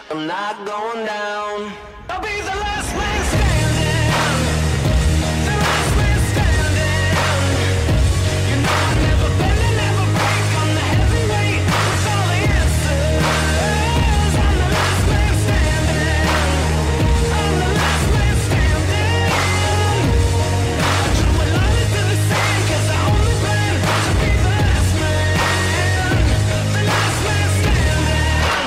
I'm not going down. I'll be the last man standing. The last man standing. You know I never bend and never break. I'm the heavyweight with all the answers. I'm the last man standing. I'm the last man standing. I drew a line into the sand 'cause I only plan to be the last man. The last man standing.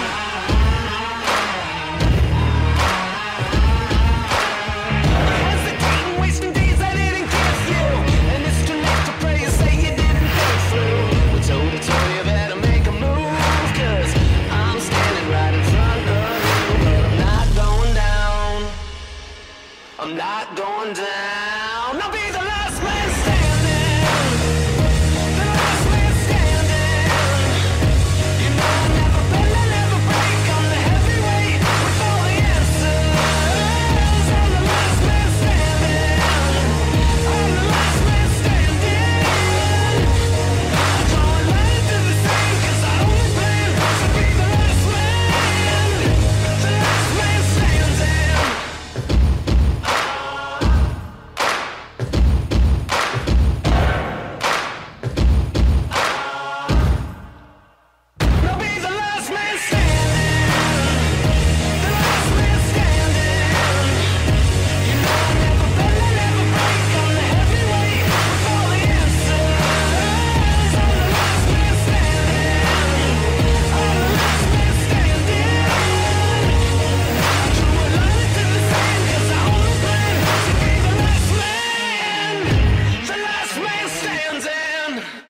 Hesitating, wasting days I didn't give you. And it's too late to pray and say you didn't go through. We're told to tell you better make a move, 'cause I'm standing right in front of you. But I'm not going down. I'm not going down.